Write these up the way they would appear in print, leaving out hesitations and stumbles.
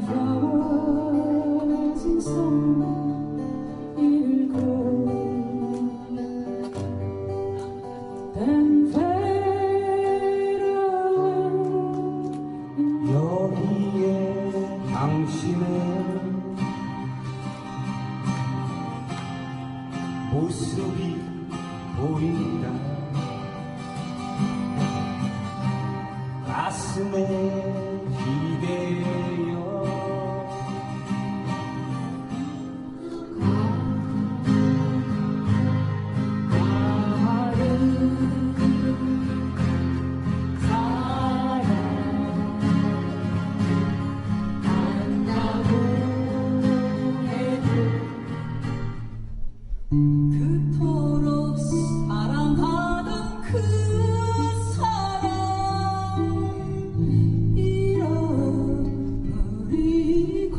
flowers in summer 잃고 then fade away. 여기에 당신의 모습이 보인다. 가슴에 기대어 그토록 사랑하던 그 사람 잃어버리고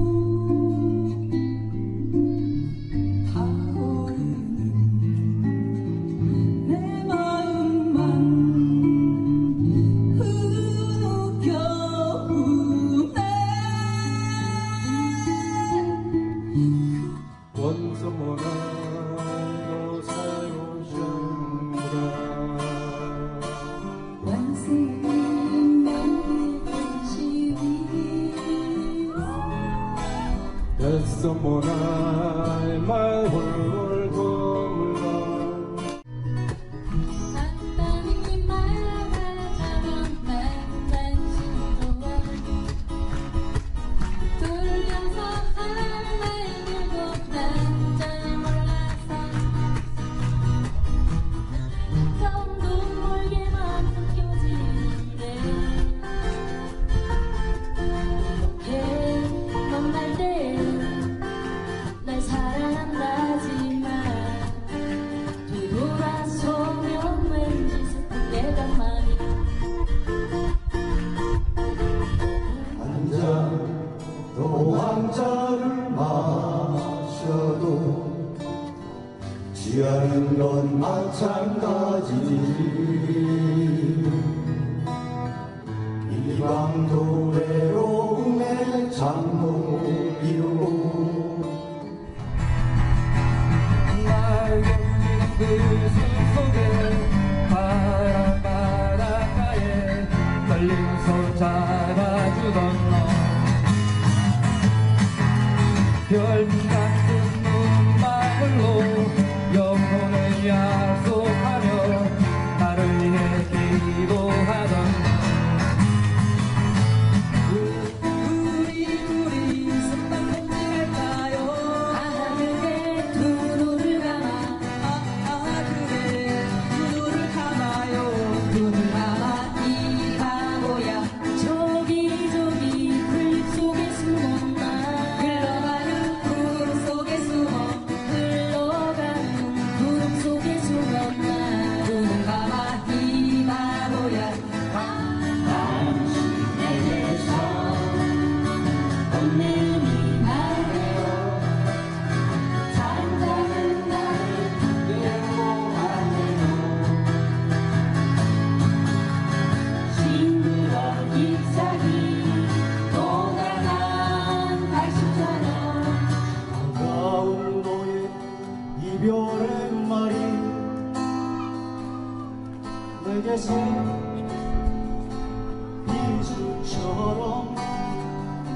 타오르는 내 마음만 흐느껴오네. 원소모나 Someone I my world come along. 또 한 잔을 마셔도 취하는 건 마찬가지. 이 밤도 외로움에 잠 못 이루고 날 견디는 그 숨 속에 파란 바닷가에 떨린 손 잡아주던 너, 별 같은 눈망울로 영혼을 약속하며 나를 위해 기도하던 우리 둘이 숨방송질할까요? 그래 두 눈을 감아. 그래 두 눈을 감아요. 눈을 감아 이 바보야. 저기 풀잎 속에 숨었나. 흘러가는 구름 속에 숨어. 흘러가는 구름 속에 숨었나. 눈을 감아 이 바보야. 당신에게서 본능이 말해요. 잠자는 나를 외로워하네요. 싱그런 잎사귀 동그란 달심처럼 반가운 너의 이별의 말이 내게서 비수처럼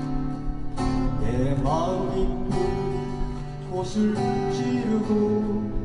내 마음 깊은 곳을 찌르고